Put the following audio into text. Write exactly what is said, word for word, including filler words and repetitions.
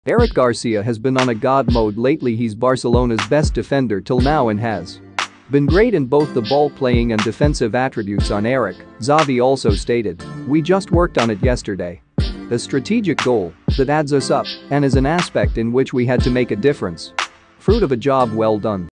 Eric Garcia has been on a god mode lately. He's Barcelona's best defender till now and has been great in both the ball playing and defensive attributes on Eric. Xavi also stated, "We just worked on it yesterday. A strategic goal that adds us up and is an aspect in which we had to make a difference. Fruit of a job well done."